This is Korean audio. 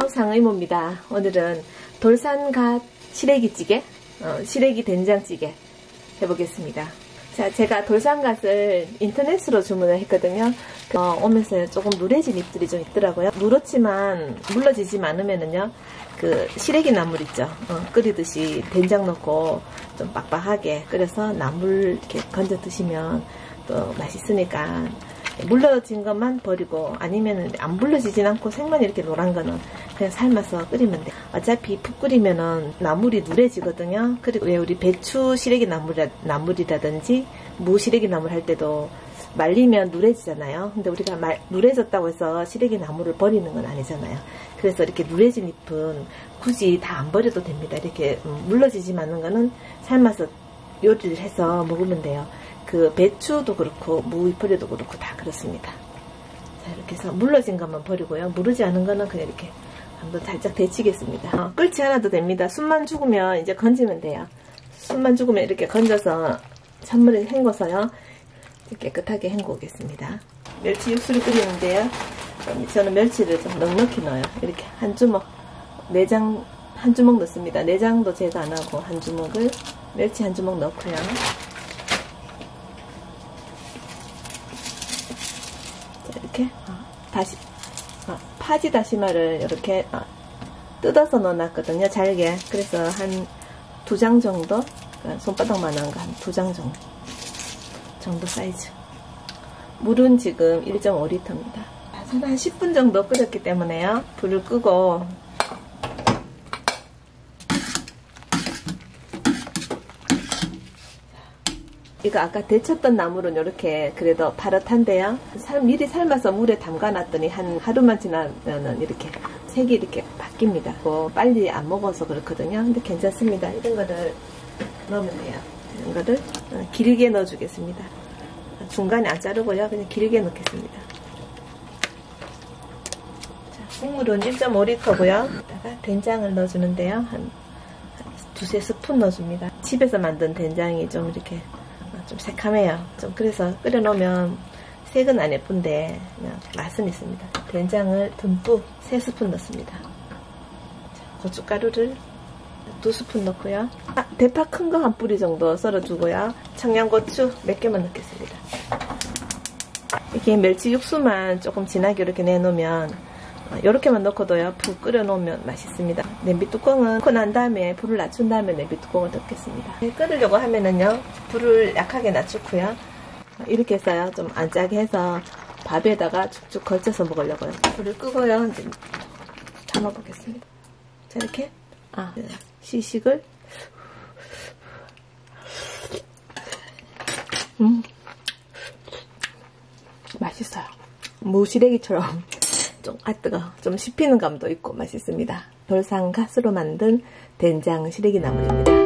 상의모입니다. 오늘은 돌산갓 시래기찌개, 시래기 된장찌개 해보겠습니다. 자, 제가 돌산갓을 인터넷으로 주문을 했거든요. 오면서 조금 누래진 잎들이 좀 있더라고요. 누렇지만 물러지지 않으면은요, 그 시래기 나물 있죠. 끓이듯이 된장 넣고 좀 빡빡하게 끓여서 나물 이렇게 건져 드시면 또 맛있으니까 물러진 것만 버리고, 아니면 안 물러지진 않고 생만 이렇게 노란 거는 그냥 삶아서 끓이면 돼. 어차피 푹 끓이면은 나물이 누래지거든요. 그리고 왜 우리 배추 시래기 나물이라든지 무 시래기 나물 할 때도 말리면 누래지잖아요. 근데 우리가 누래졌다고 해서 시래기 나물을 버리는 건 아니잖아요. 그래서 이렇게 누래진 잎은 굳이 다 안 버려도 됩니다. 이렇게 물러지지 않는 거는 삶아서 요리를 해서 먹으면 돼요. 그 배추도 그렇고 무잎뿌리도 그렇고 다 그렇습니다. 자, 이렇게 해서 물러진 것만 버리고요. 무르지 않은 거는 그냥 이렇게 한번 살짝 데치겠습니다. 끓지 않아도 됩니다. 숨만 죽으면 이제 건지면 돼요. 숨만 죽으면 이렇게 건져서 찬물에 헹궈서요, 깨끗하게 헹궈 오겠습니다. 멸치 육수를 끓이는데요, 저는 멸치를 좀 넉넉히 넣어요. 이렇게 한 주먹, 내장 한 주먹 넣습니다. 내장도 제가 안 하고 한 주먹을, 멸치 한 주먹 넣고요. 이렇게 파지 다시마를 이렇게 뜯어서 넣어놨거든요. 잘게. 그래서 한 2장 정도, 손바닥만한 거 한 2장 정도 사이즈. 물은 지금 1.5리터입니다. 저는 한 10분 정도 끓였기 때문에요, 불을 끄고 이거 아까 데쳤던 나물은 이렇게 그래도 파릇한데요, 미리 삶아서 물에 담가놨더니 한 하루만 지나면은 이렇게 색이 이렇게 바뀝니다. 빨리 안 먹어서 그렇거든요. 근데 괜찮습니다. 이런 거를 넣으면 돼요. 이런 거를 길게 넣어주겠습니다. 중간에 안 자르고요, 그냥 길게 넣겠습니다. 자, 국물은 1.5리터고요 여기다가 된장을 넣어주는데요, 한 두세 스푼 넣어줍니다. 집에서 만든 된장이 좀 이렇게 좀 새카매요. 좀 그래서 끓여놓으면 색은 안 예쁜데 그냥 맛은 있습니다. 된장을 듬뿍 3스푼 넣습니다. 고춧가루를 2스푼 넣고요. 대파 큰 거 한 뿌리 정도 썰어주고요. 청양고추 몇 개만 넣겠습니다. 이렇게 멸치 육수만 조금 진하게 이렇게 내놓으면, 이렇게만 넣고도요, 푹 끓여놓으면 맛있습니다. 냄비 뚜껑은 넣고 난 다음에 불을 낮춘 다음에 냄비 뚜껑을 덮겠습니다. 끓으려고 하면은요, 불을 약하게 낮추고요, 이렇게 해서요, 좀 안 짜게 해서 밥에다가 쭉쭉 걸쳐서 먹으려고요. 불을 끄고요, 이제 담아보겠습니다. 자, 이렇게 시식을 맛있어요. 무시래기처럼 좀 뜨거, 좀 씹히는 감도 있고 맛있습니다. 돌산갓으로 만든 된장 시래기 나물입니다.